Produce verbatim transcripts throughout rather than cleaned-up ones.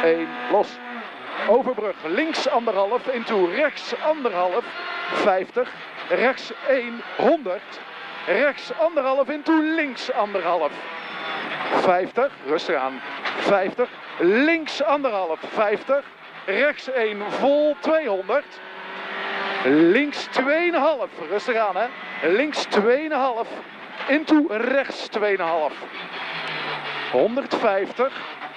één, los. Overbrug, links anderhalf, into rechts anderhalf, vijftig, rechts één, honderd, rechts anderhalf, into links anderhalf, vijftig, rustig aan, vijftig, links anderhalf, vijftig, rechts één, vol, tweehonderd, links twee komma vijf, rustig aan hè, links twee komma vijf, into rechts twee komma vijf, honderdvijftig,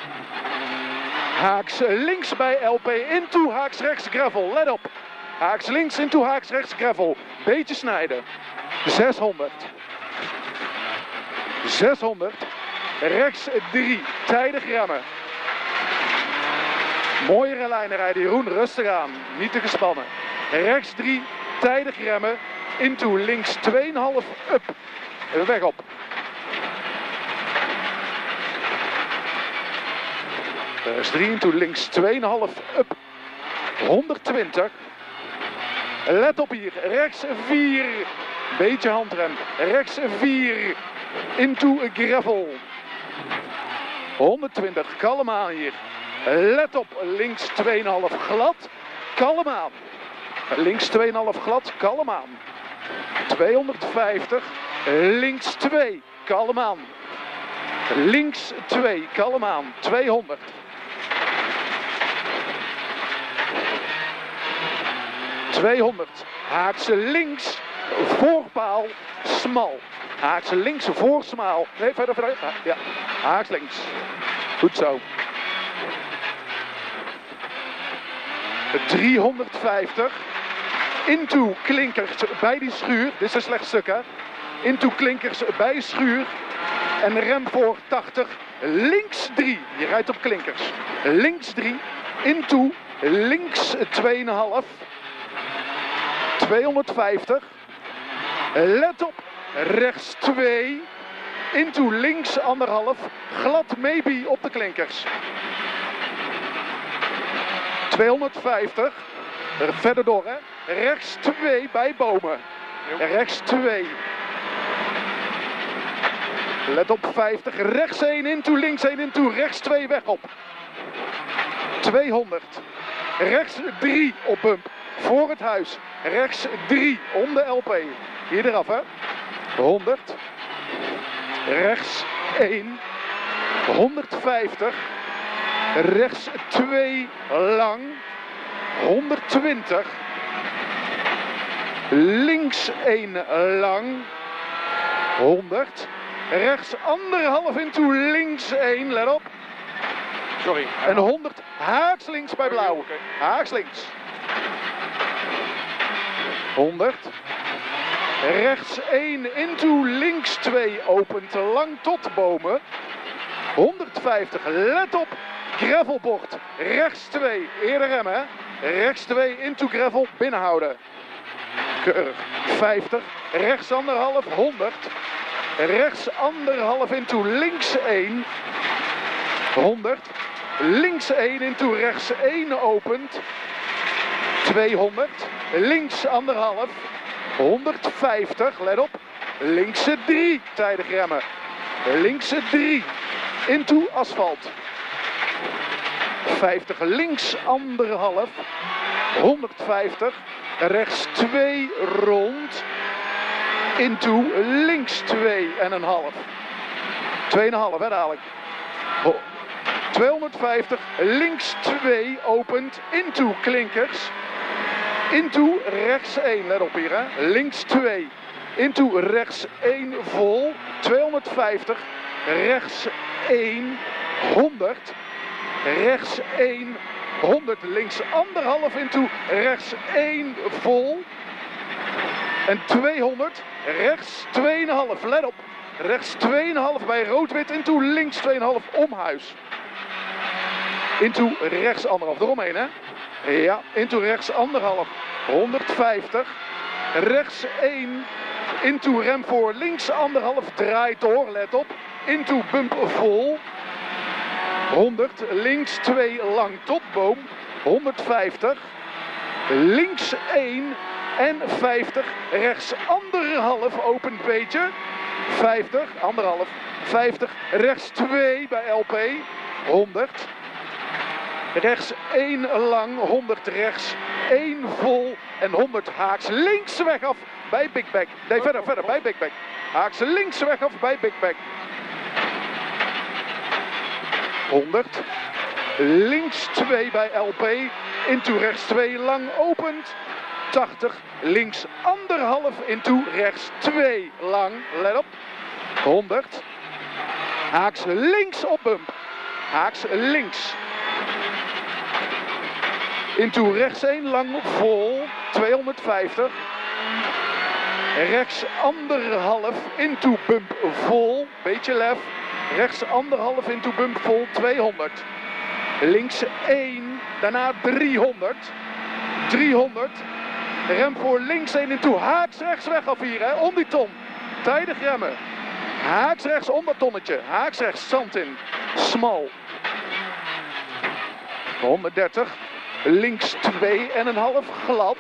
haaks links bij L P, into haaks rechts gravel, let op. Haaks links, into haaks rechts gravel, beetje snijden. zeshonderd. zeshonderd. Rechts drie, tijdig remmen. Mooie lijnen rijden, Jeroen, rustig aan, niet te gespannen. Rechts drie, tijdig remmen, into links twee komma vijf, up. Weg op. Rechts drie, into links twee komma vijf, up. honderdtwintig. Let op hier, rechts vier, beetje handrem, rechts vier, into gravel. honderdtwintig, kalm aan hier. Let op, links twee komma vijf glad, kalm aan. Links twee komma vijf glad, kalm aan. tweehonderdvijftig, links twee, kalm aan. Links twee, kalm aan, tweehonderd. tweehonderd, haakse links, voorpaal, smal. Haakse links, voor smal. Nee, verder, verder. Ja, haaks links. Goed zo. driehonderdvijftig. Into klinkers bij die schuur. Dit is een slecht stuk hè. Into klinkers bij schuur. En rem voor tachtig. Links drie. Je rijdt op klinkers. Links drie. Into links twee komma vijf. tweehonderdvijftig. Let op. Rechts twee. Into links anderhalf. Glad maybe op de klinkers. tweehonderdvijftig. Verder door hè. Rechts twee bij bomen. Rechts twee. Let op vijftig. Rechts één into, links één into. Rechts twee weg op. tweehonderd. Rechts drie op bump. Voor het huis. Rechts drie om de L P. Hier eraf hè. honderd. Rechts één. honderdvijftig. Rechts twee lang. honderdtwintig. Links één lang. honderd. Rechts anderhalf into links één. Let op. Sorry. En honderd. Haaks links bij blauw. Haaks links. honderd. Rechts één into links twee. Opent lang tot bomen. honderdvijftig. Let op. Gravelbocht. Rechts twee. Eerder remmen hè. Rechts twee into gravel. Binnenhouden. Keurig. vijftig. Rechts anderhalf. honderd. Rechts anderhalf into links één. honderd. Links één into rechts één opent. tweehonderd. Links anderhalf. honderdvijftig. Let op. Linkse drie. Tijdig remmen. Linkse drie. Into asfalt. vijftig. Links anderhalf. honderdvijftig. Rechts twee rond. Into links twee en een half. twee en een half hè dadelijk. tweehonderdvijftig. Links twee opent. Into klinkers. Into rechts één. Let op hier hè. Links twee. Into rechts één vol. tweehonderdvijftig. Rechts één. honderd. Rechts één. honderd. Links anderhalf into rechts één vol. En tweehonderd. Rechts twee komma vijf. Let op. Rechts twee komma vijf bij rood-wit into links twee komma vijf om huis. Into rechts anderhalf. Eromheen hè. Ja. Into rechts anderhalf. honderdvijftig. Rechts één. Into rem voor links anderhalf. Draait door. Let op. Into bump vol. honderd. Links twee lang tot boom. honderdvijftig. Links één. En vijftig. Rechts anderhalf. Opent beetje. vijftig. Anderhalf. vijftig. Rechts twee bij L P. honderd. Rechts één lang, honderd rechts, één vol en honderd haaks. Links weg af bij Big Back. Nee, verder, verder bij Big Back. Haaks links weg af bij Big Back. honderd. Links twee bij L P. Into rechts twee lang opent. tachtig. Links anderhalf into rechts twee lang. Let op. honderd. Haaks links op bump. Haaks links. Into rechts één lang vol. tweehonderdvijftig. Rechts anderhalf into bump vol. Beetje lef. Rechts anderhalf into bump vol. tweehonderd. Links één. Daarna driehonderd. driehonderd. Rem voor links één into haaks rechts weg af hier, hè. Om die ton. Tijdig remmen. Haaks rechts om dat tonnetje. Haaks rechts zand in. Smal. honderddertig. Links twee en een half glad.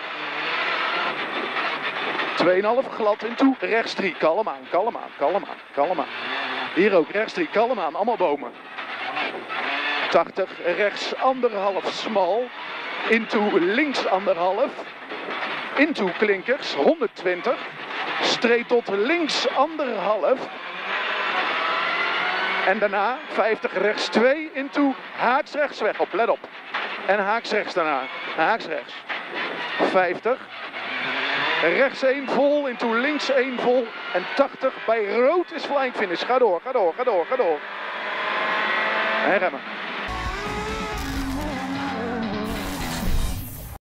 twee en een half glad into rechts drie. Kalm aan, kalm aan, kalm aan, kalm aan. Hier ook rechts drie. Kalm aan. Allemaal bomen. tachtig. Rechts anderhalf smal. Into links anderhalf. Into klinkers. honderdtwintig. Streep tot links anderhalf. En daarna vijftig rechts twee into haaks rechts weg op. Let op. En haaks rechts daarna. Haaks rechts. vijftig. Rechts één vol into links één vol. En tachtig bij rood is flying finish. Ga door, ga door, ga door, ga door. En remmen.